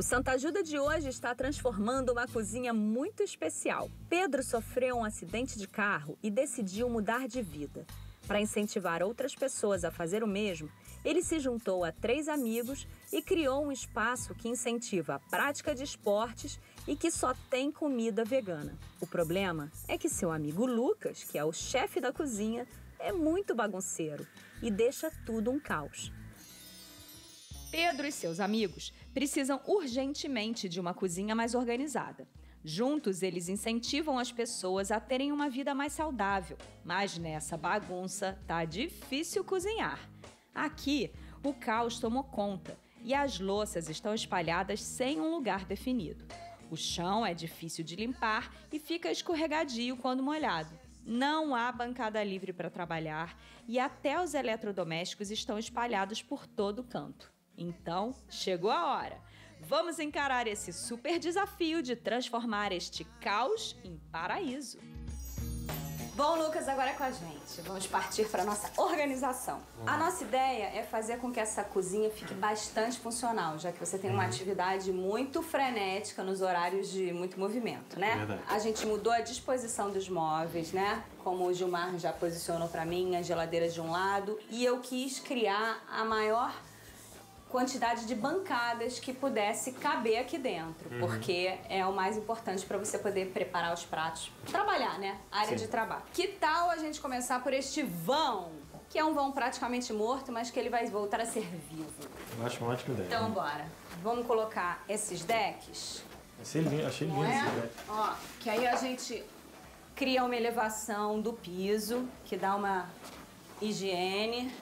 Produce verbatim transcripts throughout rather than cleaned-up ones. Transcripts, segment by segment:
O Santa Ajuda de hoje está transformando uma cozinha muito especial. Pedro sofreu um acidente de carro e decidiu mudar de vida. Para incentivar outras pessoas a fazer o mesmo, ele se juntou a três amigos e criou um espaço que incentiva a prática de esportes e que só tem comida vegana. O problema é que seu amigo Lucas, que é o chefe da cozinha, é muito bagunceiro e deixa tudo um caos. Pedro e seus amigos precisam urgentemente de uma cozinha mais organizada. Juntos, eles incentivam as pessoas a terem uma vida mais saudável. Mas nessa bagunça, tá difícil cozinhar. Aqui, o caos tomou conta e as louças estão espalhadas sem um lugar definido. O chão é difícil de limpar e fica escorregadio quando molhado. Não há bancada livre para trabalhar e até os eletrodomésticos estão espalhados por todo o canto. Então, chegou a hora. Vamos encarar esse super desafio de transformar este caos em paraíso. Bom, Lucas, agora é com a gente. Vamos partir para a nossa organização. Uhum. A nossa ideia é fazer com que essa cozinha fique bastante funcional, já que você tem uma uhum. atividade muito frenética nos horários de muito movimento, né? Verdade. A gente mudou a disposição dos móveis, né? Como o Gilmar já posicionou para mim, as geladeiras de um lado. E eu quis criar a maior quantidade de bancadas que pudesse caber aqui dentro, uhum. porque é o mais importante para você poder preparar os pratos, trabalhar, né? Área Sim. de trabalho. Que tal a gente começar por este vão, que é um vão praticamente morto, mas que ele vai voltar a ser vivo. Eu acho uma ótima ideia. Então, bora. Vamos colocar esses decks. Achei lindo, achei lindo é? esse deck. Ó, que aí a gente cria uma elevação do piso, que dá uma higiene.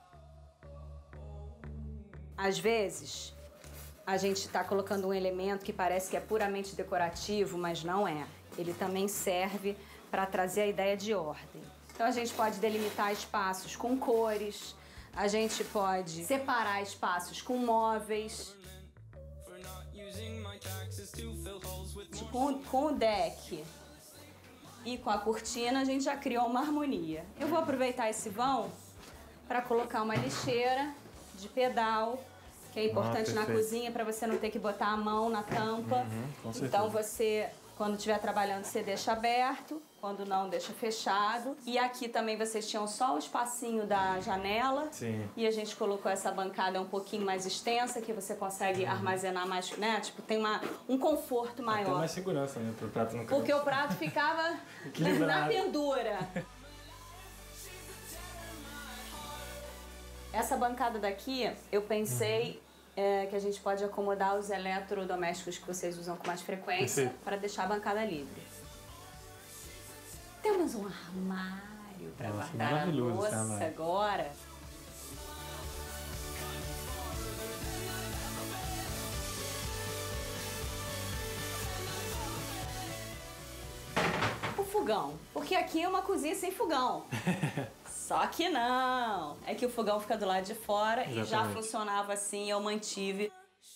Às vezes, a gente está colocando um elemento que parece que é puramente decorativo, mas não é. Ele também serve para trazer a ideia de ordem. Então, a gente pode delimitar espaços com cores, a gente pode separar espaços com móveis. Com, com o deck e com a cortina, a gente já criou uma harmonia. Eu vou aproveitar esse vão para colocar uma lixeira de pedal, que é importante ah, na cozinha para você não ter que botar a mão na tampa. Uhum, com certeza. Então você, quando estiver trabalhando, você deixa aberto, quando não, deixa fechado. E aqui também vocês tinham só o espacinho da janela. Sim. E a gente colocou essa bancada um pouquinho mais extensa, que você consegue uhum. armazenar mais, né? Tipo, tem uma, um conforto maior. Tem mais segurança, né? Pro prato não cair. Porque o prato ficava na pendura. Essa bancada daqui, eu pensei uhum. é, que a gente pode acomodar os eletrodomésticos que vocês usam com mais frequência para deixar a bancada livre. Temos um armário para guardar a louça agora. O fogão, porque aqui é uma cozinha sem fogão. Só que não, é que o fogão fica do lado de fora. Exatamente. E já funcionava assim, eu mantive.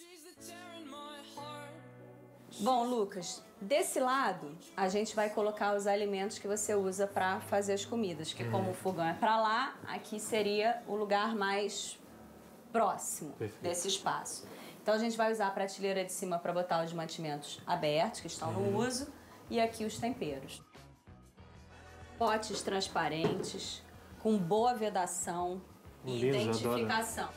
Bom, Lucas, desse lado a gente vai colocar os alimentos que você usa para fazer as comidas, que hum. como o fogão é para lá, aqui seria o lugar mais próximo Perfeito. Desse espaço. Então a gente vai usar a prateleira de cima para botar os mantimentos abertos, que estão hum. no uso, e aqui os temperos. Potes transparentes, com boa vedação e Lindo, identificação.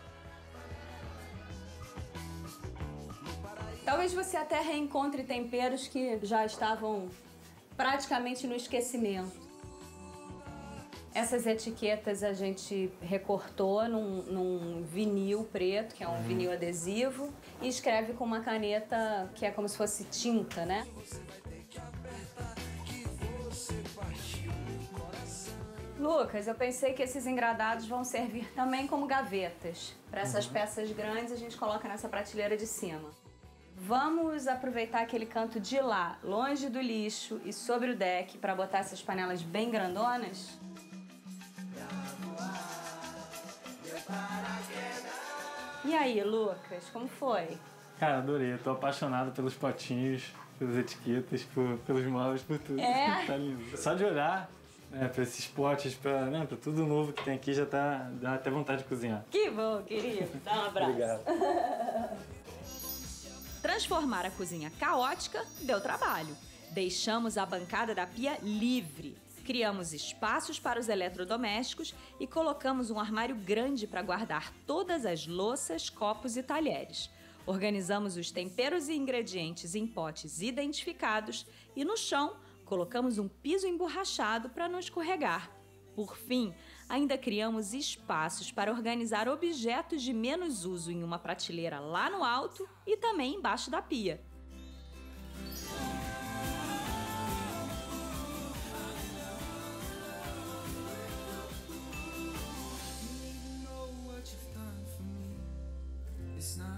Talvez você até reencontre temperos que já estavam praticamente no esquecimento. Essas etiquetas a gente recortou num, num vinil preto, que é um uhum. vinil adesivo, e escreve com uma caneta que é como se fosse tinta, né? Lucas, eu pensei que esses engradados vão servir também como gavetas. Para essas uhum. peças grandes, a gente coloca nessa prateleira de cima. Vamos aproveitar aquele canto de lá, longe do lixo e sobre o deck, para botar essas panelas bem grandonas? E aí, Lucas, como foi? Cara, adorei. Eu tô apaixonado pelos potinhos, pelas etiquetas, por, pelos móveis, por tudo. É? Tá lindo. Só de olhar... É, pra esses potes, pra, né, pra tudo novo que tem aqui, já tá, dá até vontade de cozinhar. Que bom, querido. Dá um abraço. Obrigado. Transformar a cozinha caótica deu trabalho. Deixamos a bancada da pia livre. Criamos espaços para os eletrodomésticos e colocamos um armário grande para guardar todas as louças, copos e talheres. Organizamos os temperos e ingredientes em potes identificados e no chão colocamos um piso emborrachado para não escorregar. Por fim, ainda criamos espaços para organizar objetos de menos uso em uma prateleira lá no alto e também embaixo da pia. It's not